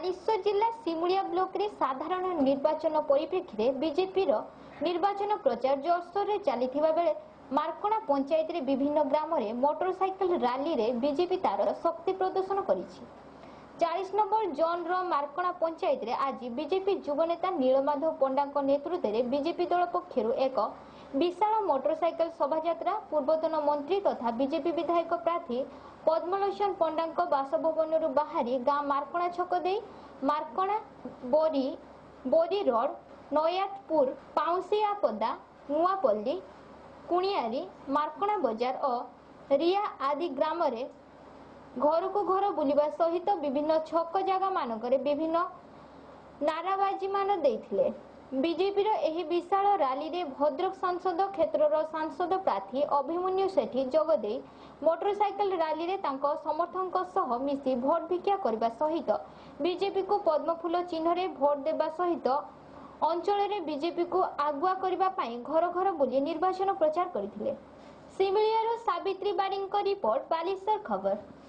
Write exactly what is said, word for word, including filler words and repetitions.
बालेश्वर जिला सिमुलिया ब्लॉक रे साधारण निर्वाचन परिप्रेक्षी में बीजेपी रो निर्वाचन प्रचार जोरसोर रे चलीथिबा बेले मार्कणा पंचायत रे विभिन्न ग्राम रे मोटरसाइकिल रैली रे बीजेपी तार शक्ति प्रदर्शन करिछि। चालीस नंबर जोन रो मार्कणा पंचायत रे आज बीजेपी युवनेता नीलमाधव पंडा नेतृत्व में बीजेपी दल पक्षरु एक विशाल मोटरसाइकिल शोभायात्रा पूर्वतन मंत्री तथा बीजेपी विधायक प्रार्थी पद्मलोचन पंडा बासभवन बाहरी गाँ मार्कणा छक दे मार्कणा बोरी बोरी रोड नयातपुर पाउसियापदा नुआपल्ली कुणियारी मार्कणा बजार और रिया आदि ग्राम रे घर को घर बुलिबा सहित विभिन्न छक जगह मानकरे विभिन्न नाराबाजी मान देथिले। बीजेपी रो एही विशाल रैली रे भद्रक सांसद क्षेत्रर सांसद प्रार्थी अभिमन्यु सेठी जोगदे मोटरसाइकिल रैली रे तांको समर्थक सह मिसी भोट भिक्षा करबा सहित बीजेपी को पद्मफूल चिन्ह रे भोट देबा सहित अंचल रे बीजेपी को आगुआ करबा पई घर घर बुली निर्वाचन प्रचार करथिले। सिमुलिया रो सावित्री बारिंग को रिपोर्ट बालेश्वर खबर।